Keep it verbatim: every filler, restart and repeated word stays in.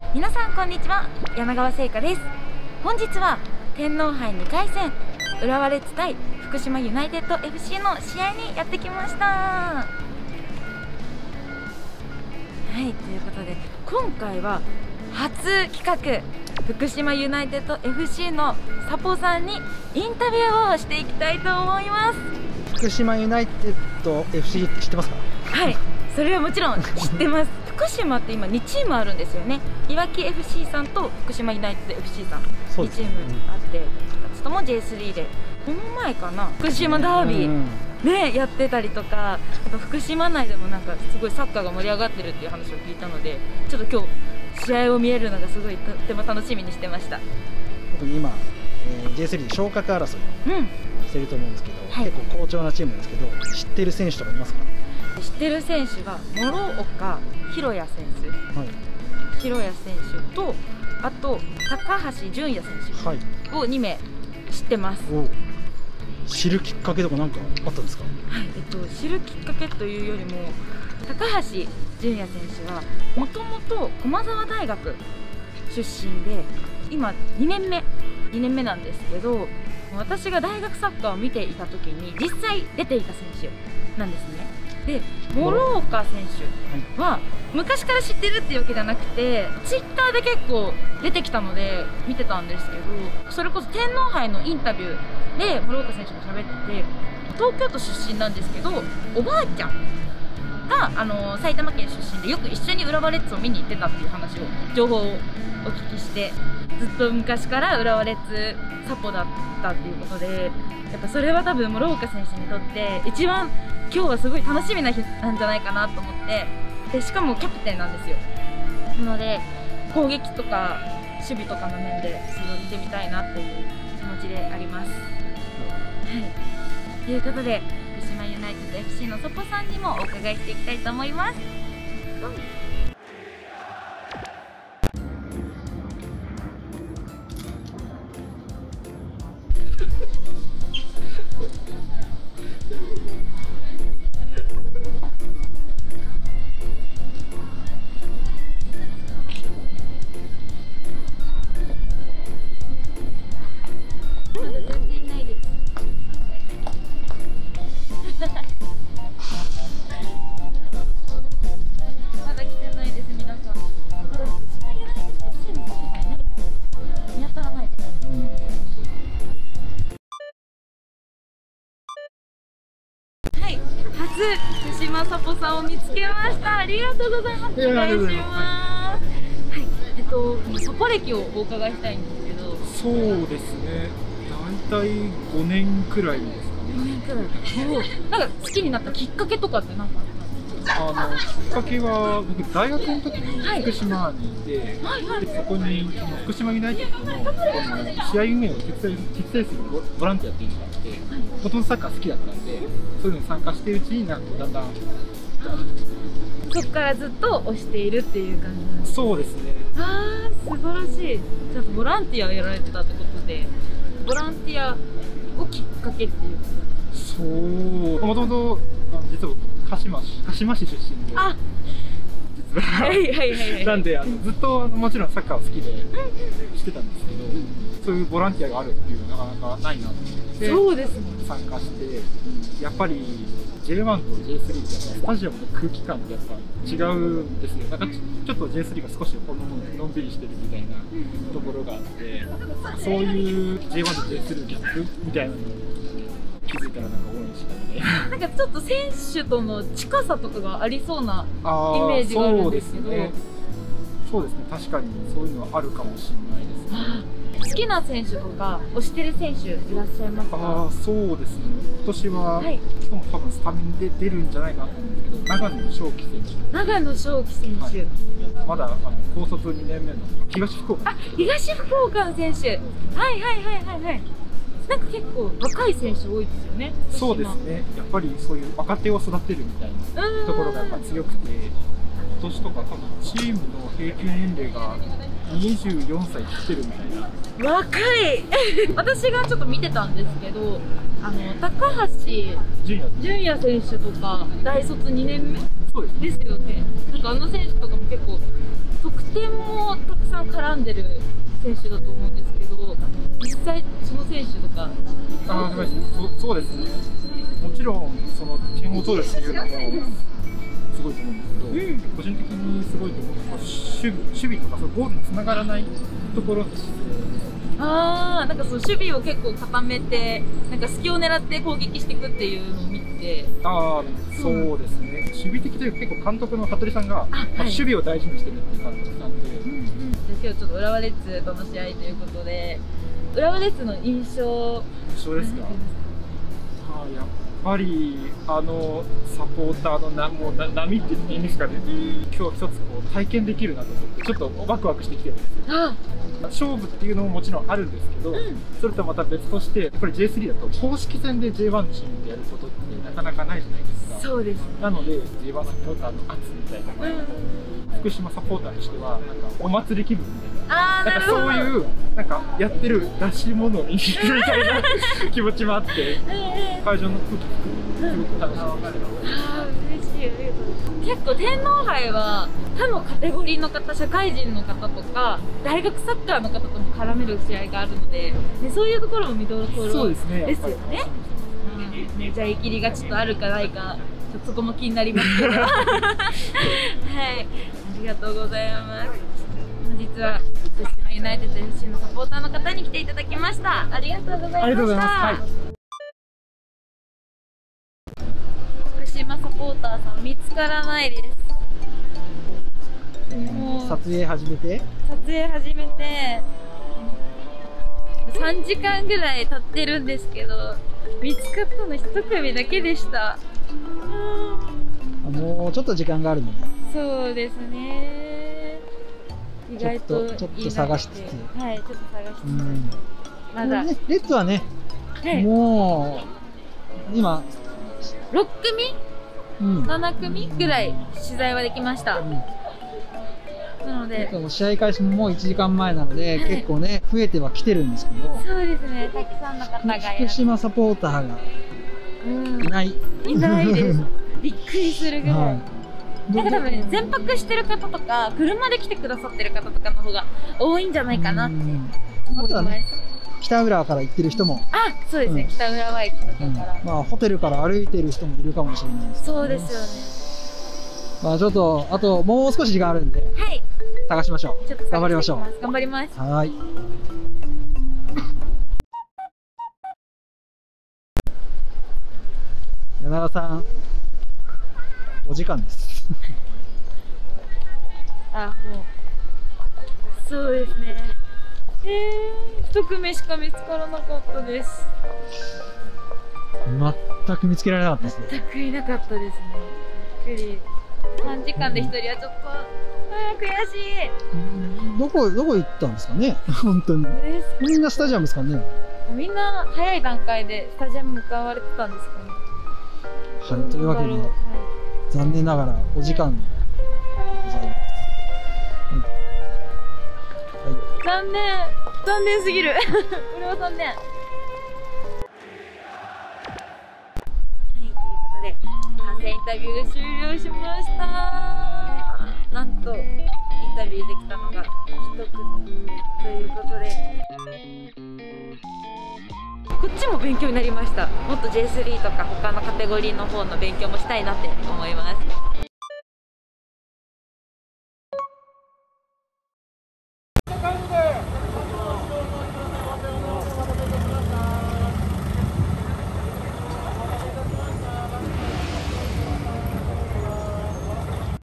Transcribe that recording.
皆さんこんにちは、柳川製菓です。本日は天皇杯にかい戦浦和レッズ対福島ユナイテッド エフシー の試合にやってきました。はい、ということで今回は初企画、福島ユナイテッド エフシー のサポさんにインタビューをしていきたいと思います。 福島ユナイテッド エフシー って知ってますか？ はい、それはもちろん知ってます。福島って今にチームあるんですよね。いわき エフシー さんと福島ユナイテッド エフシー さん、にチームあって、ふたつとも ジェイスリー で、この前かな、福島ダービーねやってたりとか、あと福島内でもなんかすごいサッカーが盛り上がってるっていう話を聞いたので、ちょっと今日試合を見えるのがすごいとっても楽しみにしてました。 特に今、えー、ジェイスリー で昇格争いしてると思うんですけど、うん、結構好調なチームなんですけど、知ってる選手とかいますか？ 知ってる選手が諸岡弘也選手、はい、弘也選手と、あと高橋純也選手をにめい知ってます。 はい、知るきっかけとか何かあったんですか？ はい、えっと、知るきっかけというよりも、高橋純也選手はもともと駒澤大学出身で、今にねんめにねんめなんですけど、私が大学サッカーを見ていた時に実際出ていた選手なんですね。で、諸岡選手は昔から知ってるっていうわけじゃなくて、ツイッターで結構出てきたので見てたんですけど、それこそ天皇杯のインタビューで諸岡選手が喋ってて、東京都出身なんですけど、おばあちゃんがあの埼玉県出身でよく一緒に浦和レッズを見に行ってたっていう話を、情報をお聞きして、ずっと昔から浦和レッズサポだったっていうことで、やっぱそれは多分諸岡選手にとって一番今日はすごい楽しみな日なんじゃないかなと思って、でしかもキャプテンなんですよ。なので攻撃とか守備とかの面ですごい見てみたいなっていう気持ちであります。はい、ということで福島ユナイテッド エフシー のサポさんにもお伺いしていきたいと思います。うん、福島サポさんを見つけました。ありがとうございます。お願いします。はい、えっとサポ歴をお伺いしたいんですけど。 そうですね。だいたいごねんくらいですかね。 ごねんくらい。なんか好きになったきっかけとかって何かあったんですか？ あのきっかけは僕大学の時に福島にいて、はいはいはい、でそこにその福島ユナイテッド の, この試合運営を手伝い手伝いするボランティアっていうのがあって、もともとサッカー好きだったんで、そういうのに参加しているうちになんかだんだんそこからずっと推しているっていう感じなんですか？ そうですね。 あー、素晴らしい。ちゃんとボランティアをやられてたってことで、ボランティアをきっかけっていうこと？ そう、もともと実は鹿島市鹿島市出身で、 あ、 実ははいはいはいはい、なんであのずっとあのもちろんサッカーは好きでしてたんですけど、そういうボランティアがあるっていうのはなかなかないなと思って、 そうですね、 参加して、やっぱり ジェイワン と ジェイスリー ってやっぱスタジアムの空気感ってやっぱ違うんですよ。なんかちょっと ジェイスリー が少しほののんびりしてるみたいなところがあって、そういう ジェイワン と ジェイスリー のギャップみたいなのを気づいたらなんか応援したみたいな。なんかちょっと選手との近さとかがありそうなイメージがあるんですけど。そうですね。 そうですね。確かにそういうのはあるかもしれないですね。 好きな選手とか推してる選手いらっしゃいますか？ ああ、そうですね。今年は、はい、今日も多分スタメンで出るんじゃないかなと思うんですけど、長野翔輝選手。 長野翔輝選手。はい、 まだあの高卒にねんめの東福岡。 あ、東福岡の選手。はいはいはいはいはい。なんか結構若い選手多いですよね。 そうですね。やっぱりそういう若手を育てるみたいなところがやっぱ強くて、今年とか多分チームの平均年齢がにじゅうよんさい来てるみたいな。 若い私がちょっと見てたんですけど、あの高橋純也選手とか大卒にねんめですよね。なんかあの選手とかも結構得点もたくさん絡んでる選手だと思うんですけど、実際その選手とか。 あそそうですね。もちろんその点を取るっていうのもすごいと思うんですけど、うん、個人的にすごいと思うのは守備守備とかそのゴールにつながらないところです。 ああ、なんかそう守備を結構固めて、なんか隙を狙って攻撃していくっていうのを見て。 ああ、そうですね。守備的というか結構監督の服部さんが、はい、まあ、守備を大事にしてるっていう監督なんで。うんうん、じゃあ今日ちょっと浦和レッズとの試合ということで、浦和レッズの印象。印象ですか。ああ、やっぱりあのサポーターのなもうな波って言っていいんですかね。うん、今日一つこう体験できるなと思ってちょっとワクワクしてきてるんですよ。ああ、勝負っていうのももちろんあるんですけど、うん、それとまた別としてやっぱり ジェイスリー だと公式戦で ジェイワン チームでやることってなかなかないじゃないですか。そうです、ね、なので ジェイワン サポーターの圧みたいなのが、うん、福島サポーターとしてはなんかお祭り気分みたいな。あ、なんかそういうなんかやってる出し物にみたいな気持ちもあって会場の空気すごく楽しみです。 ああ、嬉しい。結構天皇杯は他のカテゴリーの方、社会人の方とか大学サッカーの方とも絡める試合があるので、でそういうところも見どころですよね。メジャー行きりがちょっとあるかないか、ちょっとそこも気になりますけどはい、ありがとうございます。本日は福島ユナイテッド エフシー のサポーターの方に来ていただきました。ありがとうございました。ありがとうございます。はい、福島サポーターさん見つからないです。もう撮影始めて撮影始めてさんじかんぐらい経ってるんですけど、見つかったのひと組だけでした。 もうちょっと時間があるので。 そうですね。意外とちょっと探しつつ、 はい、ちょっと探しつつ、うん、まだね、レッドはね、はい、もう今ろっくみ、うん、ななくみぐらい取材はできました。うん、なので試合開始ももういちじかんまえなので、はい、結構ね増えてはきてるんですけど、 そうですね、たくさんの方が福島サポーターがいない、 うん、いないですびっくりするぐらい、はい、なんか多分全泊してる方とか車で来てくださってる方とかの方が多いんじゃないかなって思います。 北浦和から行ってる人も、 あ、そうですね、うん、北浦和駅とかから、うん、 まあホテルから歩いてる人もいるかもしれないです、ね、 そうですよね。 まあちょっとあともう少し時間あるんで、はい、探しましょう。ちょっと頑張りましょう。 頑張ります。 はい。柳川さん、お時間です。 あ、もうそうですね。ええー、一組しか見つからなかったです。 全く見つけられなかったですね。 全くいなかったですね。びっくり。三時間で一人はちょっと、あー、悔しい。 どこどこ行ったんですかね。本当に。みんなスタジアムですかね。 みんな早い段階でスタジアム向かわれてたんですかね。 はい、というわけで、はい、残念ながらお時間でございます。 はいはい、残念、残念すぎる。これは残念。はい、ということで観戦インタビュー終了しました。なんとインタビューできたのが一組ということで、こっちも勉強になりました。もっと ジェイスリー とか他のカテゴリーの方の勉強もしたいなって思います。